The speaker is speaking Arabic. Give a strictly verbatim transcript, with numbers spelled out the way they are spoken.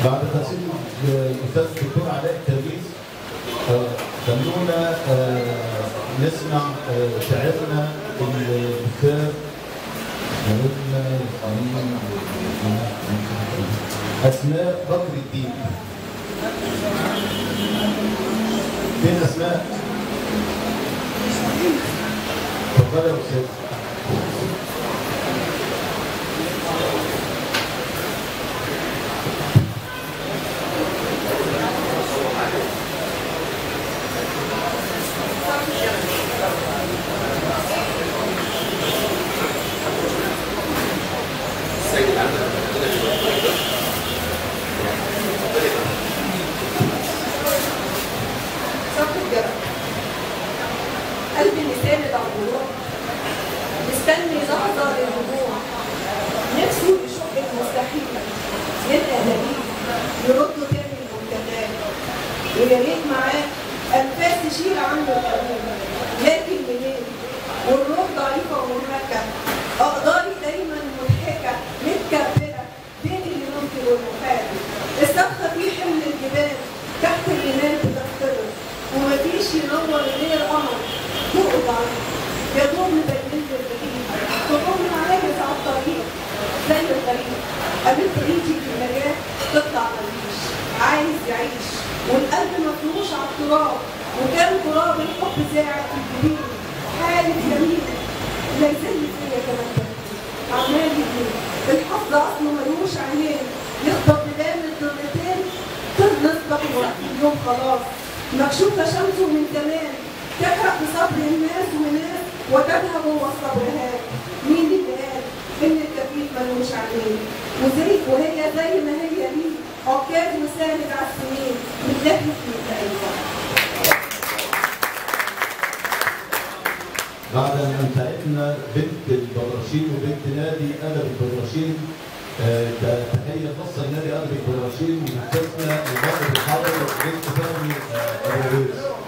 بعد تسليم الاستاذ الدكتور علاء التلميذ خلونا نسمع شاعرنا الاستاذ اسماء بكر الدين. فين اسماء؟ اتفضلي يا استاذ. قلبي لساني ضغوط مستني لحظة للرجوع، نفسه يشق المستحيل يلقى دليل يرده تاني المبتدات، ويا ريت معاه أنفاس تشيل عنه القانون، لكن منين؟ والروح ضعيفة ومنهكة، أقداري دايما مضحكة متكبرة بين اللي ممكن والمحال، الصرخة في حمل الجبال تحت الإيمان بتختبر، ومفيش ينور غير قمر فوق ضعيف يا دوب مبينت البعيد تقوم عاجز على الطريق زي الغريب، قابلت ايدي في النجاة تطلع مفيش عايز يعيش، والقلب مفروش على التراب، وكان تراب الحب زاعق في الجبين حالة جميل لا يزل فيا كمان تفكير عمال يجيب الحظ اصله ملوش عينين يخبط بلام الدرتين تنسبق وقت اليوم خلاص مكشوفة شمسه من زمان تحرق بصبر الناس وناس وتذهب والصبرهات. مين اللي قال إن التكليف ملوش عليه؟ وزي وهي زي ما هي ليه عكاز وساند على السنين متلهف من التأييد. بعد أن انتهتنا بنت البراشين وبنت نادي أدب البراشين، تحية خاصة لنادي أدب البراشين ومستثنى البطل الحاضر بنت فهمي أبو